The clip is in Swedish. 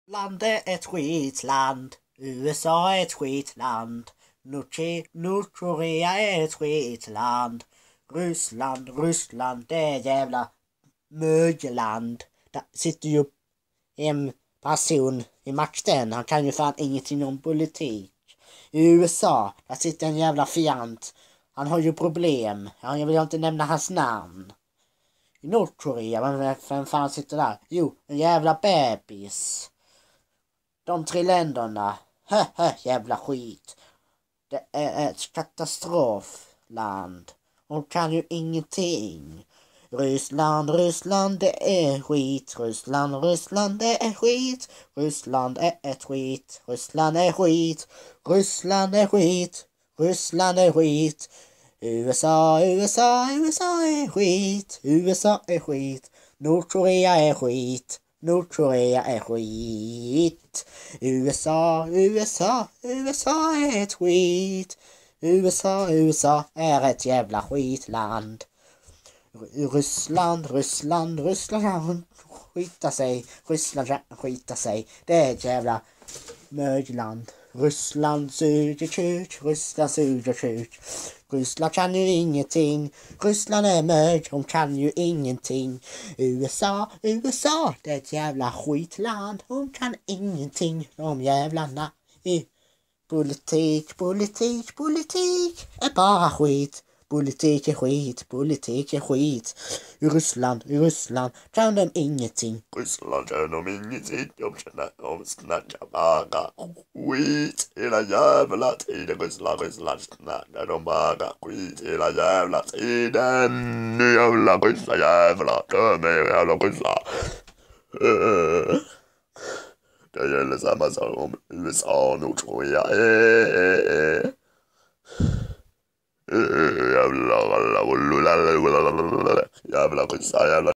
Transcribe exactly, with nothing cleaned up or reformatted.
Land är ett skitland. U S A är ett skitland. Nordkorea Nordkorea är ett skitland. Ryssland, Ryssland, det är jävla mögeland. Där sitter ju en person i makten. Han kan ju fan ingenting om politik. I U S A, där sitter en jävla fjant. Han har ju problem. Jag vill inte nämna hans namn. I Nordkorea, vem, vem fan sitter där? Jo, en jävla bebis. De tre länderna. Hö, jävla skit. Det är ett katastrofland. De kan ju ingenting. Ryssland, Ryssland, det är skit. Ryssland, Ryssland, det är skit. Ryssland är ett skit. Ryssland är skit. Ryssland är skit. Ryssland är skit. U S A, U S A, U S A är skit. U S A är skit. Nordkorea är skit. Nordkorea är skit. U S A, U S A, U S A är ett skit. U S A, U S A är ett jävla skitland. Ryssland, Ryssland, Ryssland skita sig. Ryssland skita sig. Det är ett jävla mögland. Ryssland suger kuk, Ryssland suger kuk. Ryssland kan ju ingenting. Ryssland är mög, de kan ju ingenting. U S A, U S A, det är ett jävla skitland. De kan ingenting, de jävlarna. I politik, politik, politik är bara skit. Politik är skit, politik är skit. I Ryssland, i Ryssland kan de ingenting. Ryssland kan de ingenting. De känner, de snackar bara skit hela jävla tiden. Ryssland, Ryssland snackar de bara skit hela jävla tiden. Nu jävla ryssa jävla. Döm er jävla ryssa. Det gäller samma sak om U S A och Nordkorea. Jävla jävla ryssa jävla